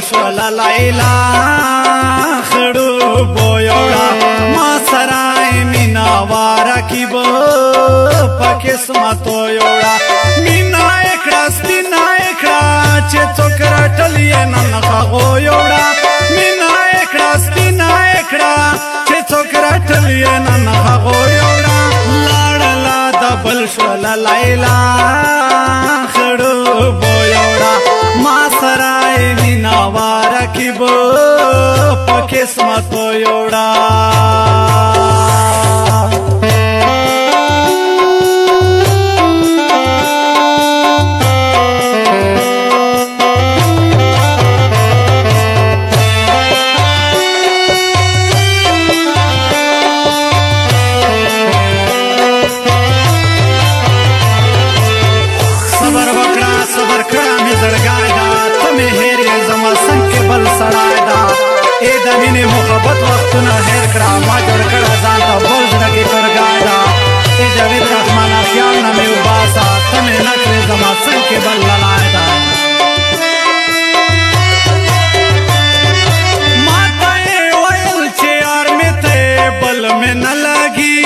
شول لیلا خړو بویوړه ما سره مینا وارکی بو پکسمتو یوړه مینا اکړه سپینا اکړه چې څوک راټلې نن هغو یوړه مینا اکړه سپینا اکړه چې څوک راټلې نن هغو یوړه لاړه د بل شول لیلا خړو بویوړه ما سره مینا وارکی بو پکسمتو یوړه محبت وختونه هیر کړه ما جوړ کړه ځان ته بل زړه کې کرګای دا ای جاوید رحمان خیال نه مې وباسه ته مې نه کړې زما څنګ کې بل لړای دا ما ته یې ویل چې یار مې ته بل مې نه لګي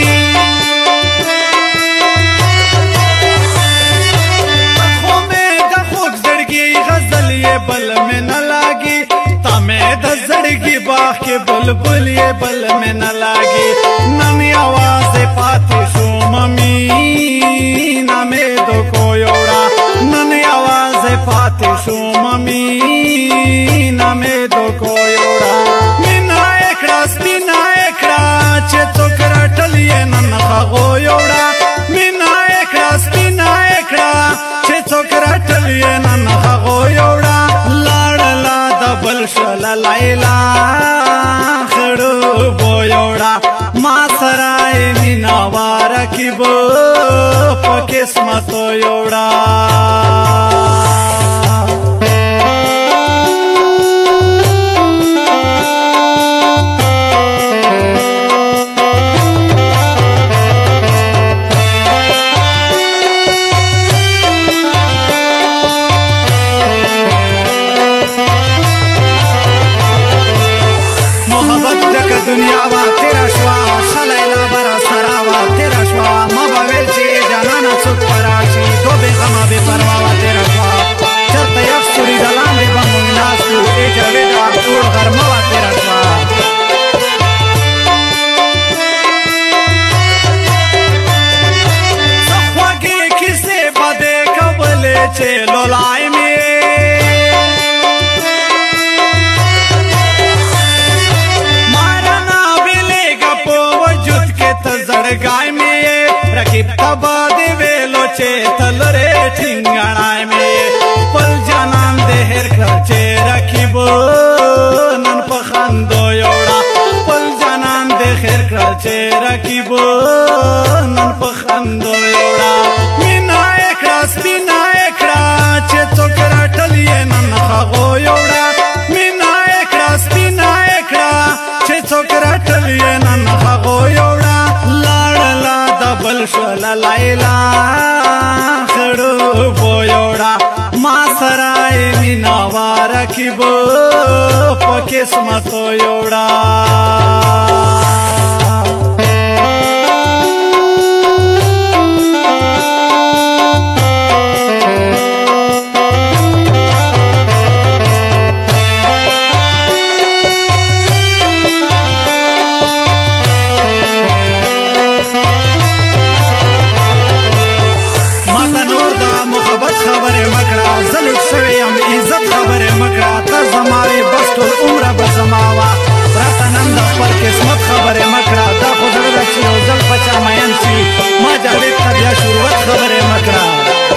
خو مې د خوږ زړګي غزل یې بل مې نه لګي د زړګي باغ کې بلبل یې بل مې نه لاګي نن आवाज پاتې شو ممی نامې د کو یوړه نن आवाज پاتې شو ممی نامې د کو یوړه مینا اکړه سپینا اکړه چې څوک راټلې نن هغو یوړه مینا اکړه سپینا اکړه چې څوک راټلې نن هغو یوړه بل شول لیلا خړو بویوړه ما سره مینا وارکی بو پکسمتو یوړه دنیا وا تیرا شوا شلیلا برا سرا وا تیرا شوا ما باویل چې جانانا څوک پراشي تو بے غما بے پروا وا تیرا شوا چرته یو سوري دلان دی بمون ناسو ای جاویدا ټول غرمه وا تیرا شوا صفوږی کیسه بده کبلې چې لولای می زړګای مې رقیب تبا دی ویلو چې تلره ټینګړای مې خپل جانان دې هر کړ چې رقیب نن په خندو یوړه خپل جانان دې هر کړ چې رقیب نن په خندو یوړه مینا اکړه سپینا اکړه چې څوک راټلې نن هغو یوړه مینا اکړه سپینا اکړه چې څوک راټلې نن هغو یوړه بل شول لیلا خړو بویوړه ما سره مینا وارکی بو پکسمتو یوړه زماوا راته نن د خپل قسمت خبرې مکړه دا خو زړه ده چې یو ځل په چا مین شي ما جاوید ته بیا شروعت خبرې مکړه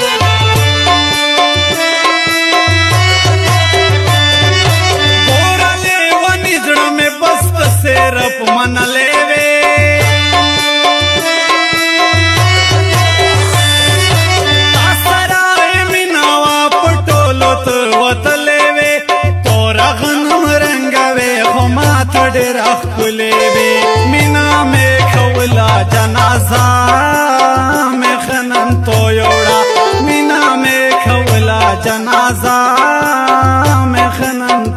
بورلې ونې زړه مې بس په سیرپ منلې وې تا سره یې مینا وا په ټولو ته وتلې وې تورا غنم ډېر ښکلې وې مینا مې کوله جنازه مې خنن تو یوړه مینا مې کوله جنازه مې خنن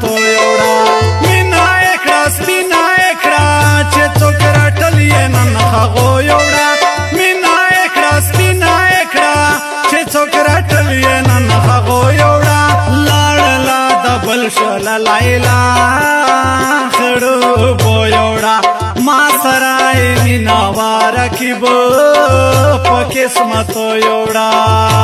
شل لایلا خړو بویوړه ما سرای مینا وارکیب په قسمت یوړه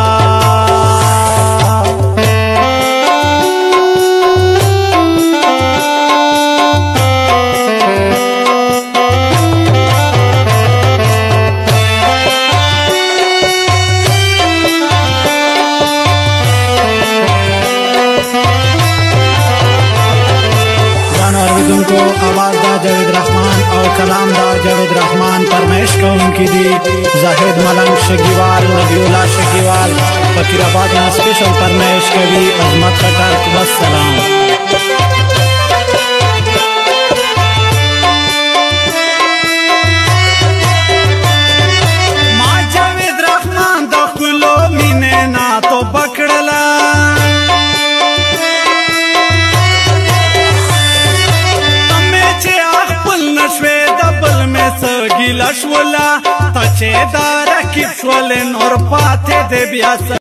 को आवाज दा जावेद रहमान और कलाम दा जावेद रहमान फरमाइश कोंकी दी जाहिद मलंग शकीवाल नबीउल्लाह शकीवाल फकीराबाद में स्पेशल फरमाइश कभी अजमत खटर वस्सलाम मा जावेद रहमान दा खुलो मीने ना तो पकड़ला गिला शोला तचे दारा की शोले नोर पाते दे बिया